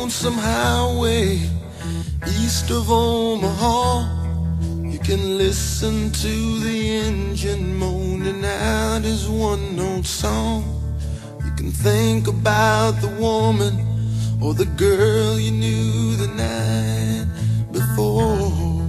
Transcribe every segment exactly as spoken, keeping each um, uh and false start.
lonesome highway east of Omaha, you can listen to the engine moaning out his one-note song. You can think about the woman or the girl you knew the night before.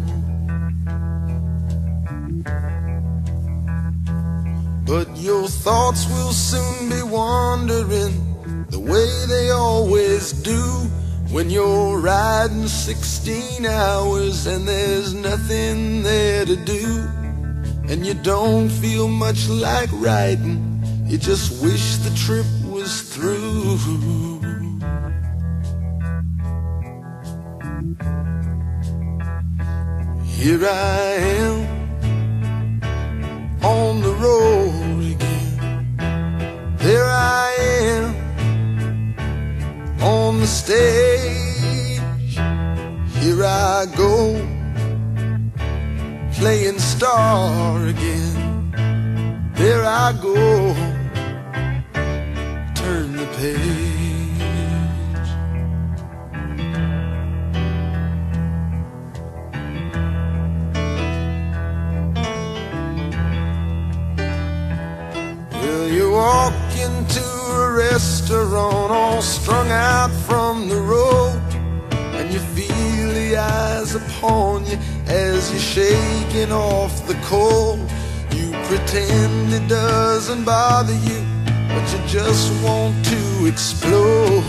But your thoughts will soon be wandering the way they always do when you're riding sixteen hours and there's nothing there to do, and you don't feel much like riding, you just wish the trip was through. Here I am on the road again. There I am on the stage. Here I go, playing star again. There I go, turn the page. Well, you walk into a restaurant all strung out from the road, and you feel the eyes upon you as you're shaking off the cold. You pretend it doesn't bother you, but you just want to explode.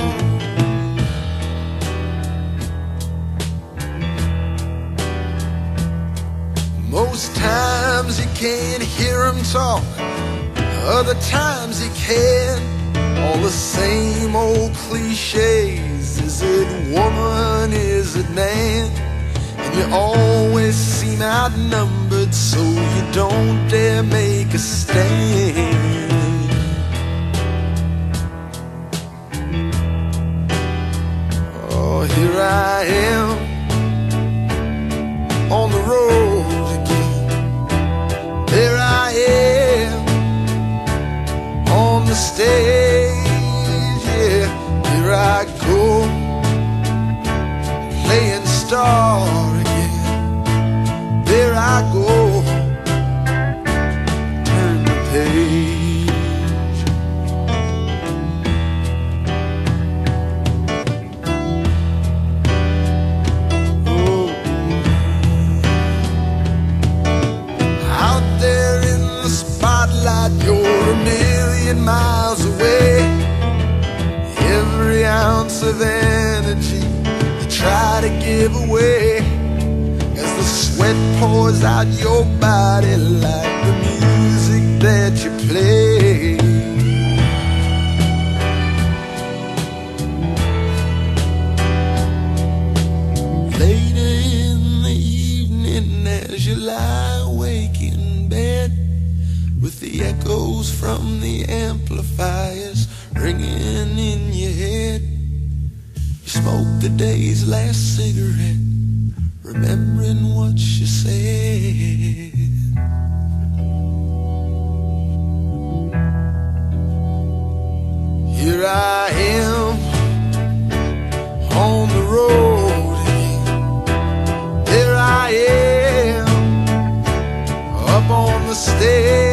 Most times you can't hear him talk, other times you can. All the same old cliches. Is it woman, is it man? And you always seem outnumbered, so you don't dare make a stand. Oh, here I am on the road again. There I am on the stage, yeah. Here I go, playing star again. There I go, turn the page. Oh. Out there in the spotlight, you're a million miles away. Every ounce of energy you try to give away as the sweat pours out your body like the music that you play. Later in the evening as you lie awake in bed, with the echoes from the amplifiers ringing in your head, you smoke the day's last cigarette, remembering what you said. Here I am on the road again. There I am up on the stage.